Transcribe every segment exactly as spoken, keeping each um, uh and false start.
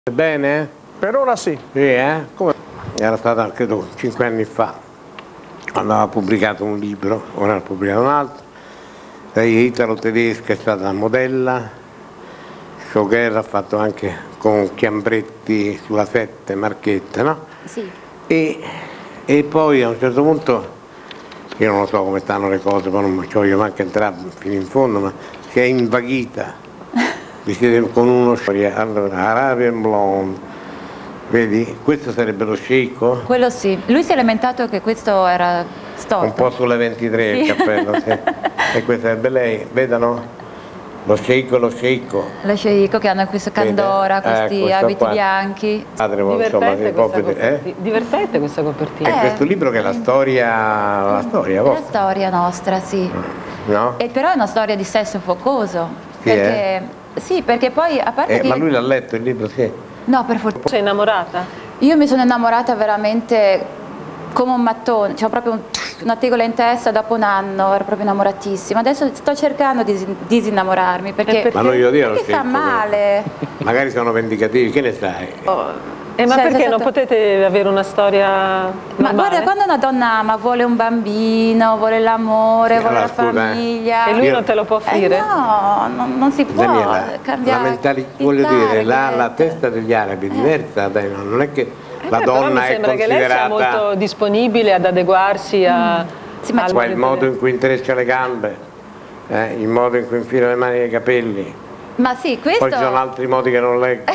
Bene? Per ora sì. Sì, eh? Come? Era stata, credo, cinque anni fa, quando aveva pubblicato un libro, ora ha pubblicato un altro. Lei italo-tedesca, è stata modella, showgirl, ha fatto anche con Chiambretti sulla sette, Marchetta, no? Sì. E, e poi a un certo punto, io non lo so come stanno le cose, poi non ci voglio neanche entrare fino in fondo, ma si è invaghita. Vi siete con uno storia, allora, Arabian Blonde, vedi? Questo sarebbe lo sceicco? Quello sì, lui si è lamentato che questo era storto. Un po' sulle ventitré il sì. cappello, sì. E questa sarebbe lei, vedano? Lo sceicco, lo sceicco. Lo sceicco che hanno questo candora, Vede? questi eh, abiti qua. bianchi. Padre, Divertente, insomma, questa proprio, eh? Divertente questa copertina. È Eh. questo libro che è la storia, la storia È vostra. la storia nostra, sì. No? E però è una storia di sesso focoso. Sì, perché, eh? sì, perché poi a parte Eh, che... ma lui l'ha letto il libro, sì. No, per fortuna. Sei innamorata? Io mi sono innamorata veramente come un mattone, c'ho proprio un, una tegola in testa dopo un anno, ero proprio innamoratissima. Adesso sto cercando di disinnamorarmi perché, perché? Ma non glielo dire lo perché fa sceicco, male. Magari sono vendicativi, che ne sai? Oh. Eh, ma Cioè, perché stato... non potete avere una storia normale? Ma guarda, quando una donna ama vuole un bambino, vuole l'amore, Sì, vuole allora, la scusa, eh. famiglia. E lui Io- non te lo può offrire? Eh no, non, non si può Daniela, cambiare. la mentalità, il voglio dire, la, target. la testa degli arabi è diversa, dai, no? Non è che Eh la beh, però donna mi è sembra che lei sia considerata... molto disponibile ad adeguarsi a... Sì, ma al Qua il modo in cui intreccia le gambe, eh, il modo in cui infila le mani nei capelli, Ma sì, questo... poi ci sono altri modi che non leggo.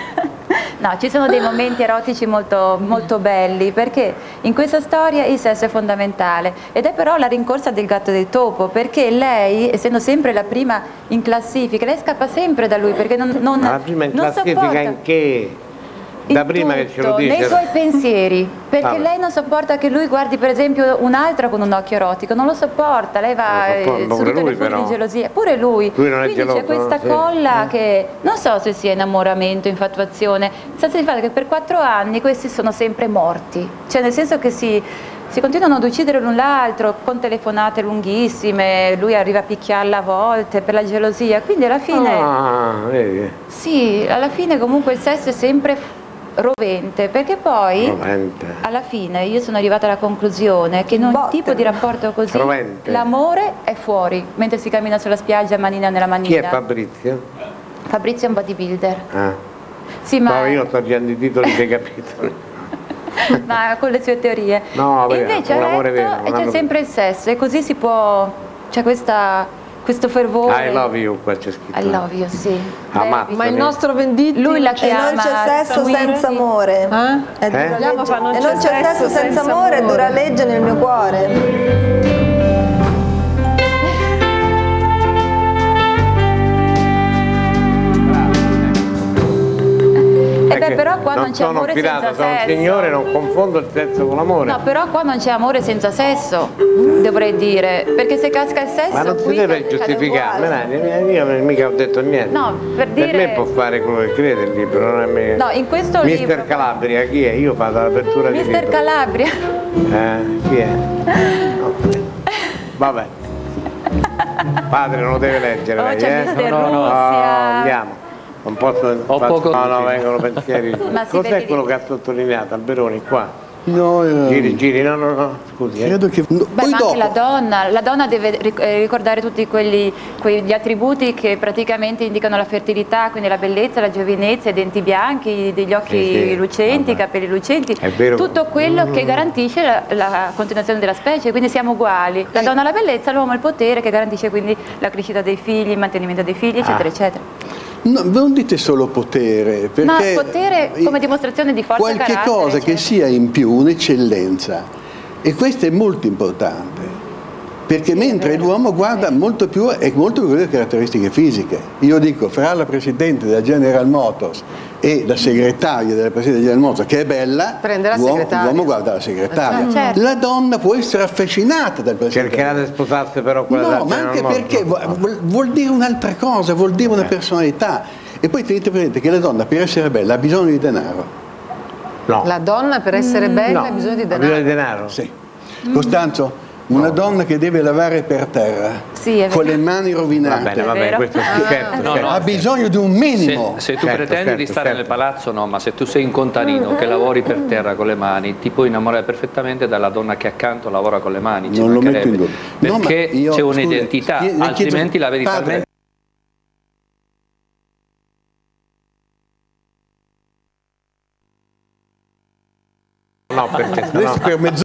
No, ci sono dei momenti erotici molto, molto belli, perché in questa storia il sesso è fondamentale, ed è però la rincorsa del gatto e del topo, perché lei, essendo sempre la prima in classifica, lei scappa sempre da lui, perché non, non, Ma la prima in non classifica sopporta. in che? Da In prima che ce lo tutto, dice. nei suoi pensieri, perché Vabbè. lei non sopporta che lui guardi per esempio un'altra con un occhio erotico, non lo sopporta, lei va Non lo sopporta, eh, pure su tutte lui, le furie però. di gelosia, pure lui, Lui non è quindi geloso, c'è questa sì. colla che non so se sia innamoramento, infatuazione, senza di fatto che per quattro anni questi sono sempre morti, cioè nel senso che si, si continuano ad uccidere l'un l'altro con telefonate lunghissime, lui arriva a picchiarla a volte per la gelosia, quindi alla fine, Ah, vedi? sì, alla fine comunque il sesso è sempre rovente, perché poi Rovente. alla fine io sono arrivata alla conclusione che in un Botte. tipo di rapporto così Rovente. l'amore è fuori, mentre si cammina sulla spiaggia manina nella manina. Chi è Fabrizio? Fabrizio è un bodybuilder. Ah. Sì, ma, No, io sto girando i titoli dei capitoli. ma con le sue teorie. No, E perché invece un a amore letto vero, un e c'è amore- sempre il sesso e così si può, c'è questa questo fervore. I love you, qua c'è scritto. I love you, sì. Ammazza. Baby. Ma il nostro Venditti... Lui la E chiama non c'è sesso Sweetie. senza amore. Eh? È dura Eh? legge. Andiamo a fare non E c'è non c'è sesso senza amore, è dura legge nel mio cuore. E beh, però qua non, non c'è sono amore fidato, senza sono un sesso. signore, non confondo il sesso con l'amore. No, però qua non c'è amore senza sesso, dovrei dire, perché se casca il sesso Ma non si qui deve cade giustificare, uguale. io mica ho detto niente. No, per dire... me può fare quello che crede il libro, non è me. No, in questo Mister libro... Calabria, chi è? Io vado all'apertura di Mister libro. Calabria. Eh, chi è? No. Vabbè. Padre non lo deve leggere Oh, lei, c'è eh? Mister No, no, no. Russia. Andiamo. Non posso... Ho faccio- poco- No, no, vengono pensieri. Ma si Cos'è vede quello di- che ha sottolineato Alberoni qua? No, eh, Giri, giri, no, no, no, scusi. eh. credo che... no, Beh, poi ma dopo, anche la donna, la donna deve ric- eh, ricordare tutti quelli, quegli attributi che praticamente indicano la fertilità, quindi la bellezza, la giovinezza, i denti bianchi, degli occhi Sì, sì, lucenti, i vabbè. capelli lucenti, È vero. tutto quello che garantisce la, la continuazione della specie, quindi siamo uguali. La Eh. donna ha la bellezza, l'uomo ha il potere che garantisce quindi la crescita dei figli, il mantenimento dei figli, eccetera, Ah. eccetera. no, non dite solo potere, perché... No, potere come dimostrazione di forza e qualche carattere, cosa che certo. sia in più, un'eccellenza. E questo è molto importante, perché Sì, è mentre vero. l'uomo guarda molto più, è molto più le caratteristiche fisiche. Io dico, fra la Presidente della General Motors e la segretaria della Presidente della General Motors, che è bella, Prende la l'uomo, segretaria. l'uomo guarda la segretaria. Ah, certo. La donna può essere affascinata dal Presidente. Cercherà di sposarsi però quella No, della ma General anche Motors. perché vuol, vuol dire un'altra cosa, vuol dire una Eh. personalità. E poi tenete presente che la donna per essere bella ha bisogno di denaro. No. La donna per essere bella No. ha bisogno di Ha denaro. bisogno di denaro? Sì. Costanzo, una donna che deve lavare per terra Sì, è con vero. le mani rovinate. Va bene, va bene, vero? questo Ah. certo, No, certo. no, ha bisogno di un minimo. Se, se tu Certo, pretendi certo, di stare certo. nel palazzo, no, ma se tu sei un contadino che lavori per terra con le mani, ti puoi innamorare perfettamente dalla donna che accanto lavora con le mani. Ci Non lo metto in mancherebbe. dubbio. No, ma Perché io, c'è scusi, un'identità, chie- le chiedo- altrimenti la vedi padre, talmente... No, perché Lei sennò... per mezz'ora